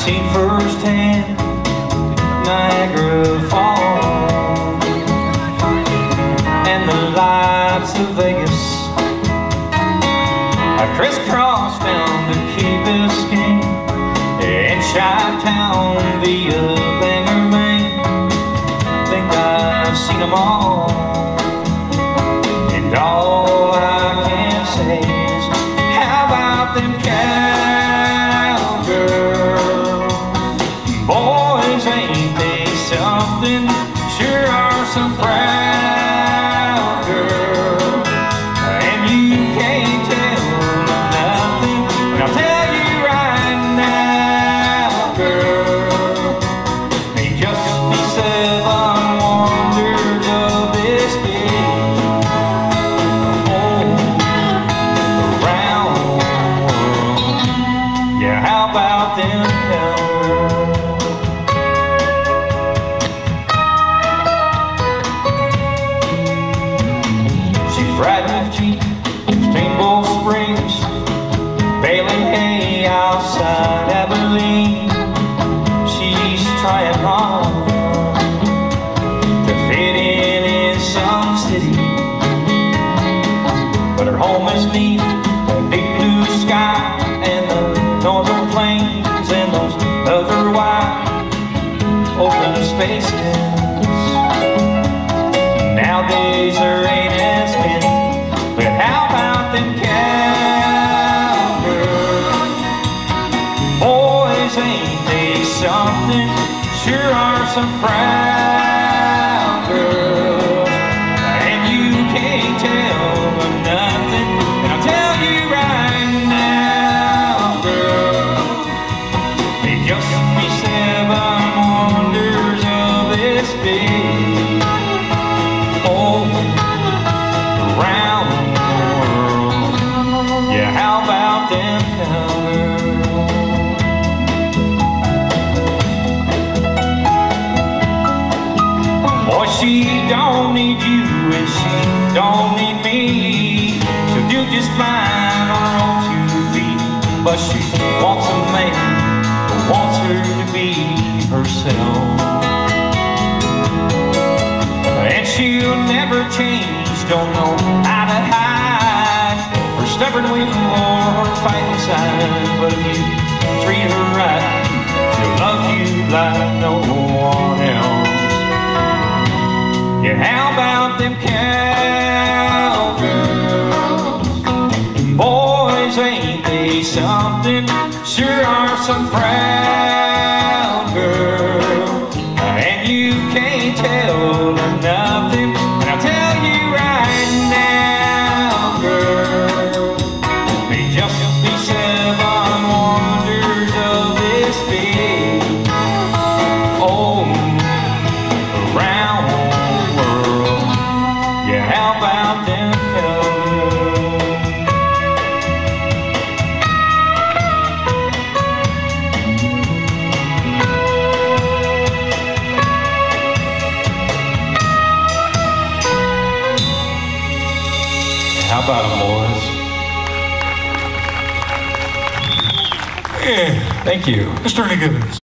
seen firsthand Niagara Falls and the lights of Vegas. I crisscrossed down to Key Biscayne and Chi-Town via Bangor, Maine. Think I've seen them all, and all I can say is, how about them cowgirls? Boys, ain't they something? Sure are some proud girls, and you can't tell nothing. And I'll tell you right now, girl, they just be 7 wonders of this big old round world. Yeah, how about them cowgirls? Riding Jeep, Steamboat Springs, baling hay outside Abilene. She's trying hard to fit in some city, but her home is neat, the big blue sky and the northern plains and those other wide open spaces. Nowadays there ain't as many, but how about them cowgirls? Boys, ain't they something? Sure are some proud girls, and you can't tell them nothing. And I'll tell you right now, girl, they just be 7 wonders of this big old round world. Yeah, how about them cowgirls? Boy, she don't need you and she don't need me. She'll do just fine on her own 2 feet, but she wants a man who wants her to be herself. And she'll never change, don't know how to hide her stubborn will or her fighting side. But if you treat her right, she'll love you like no one else. Yeah, how about them cowgirls? Boys, ain't they something? Sure are some proud girls, and you can't tell them nothing. And I'll tell you right now, girl, they just be 7 wonders of this big old round world. Yeah, how about them cowgirls? How about them, boys? Yeah, Thank you. Mr. Ernie Givens.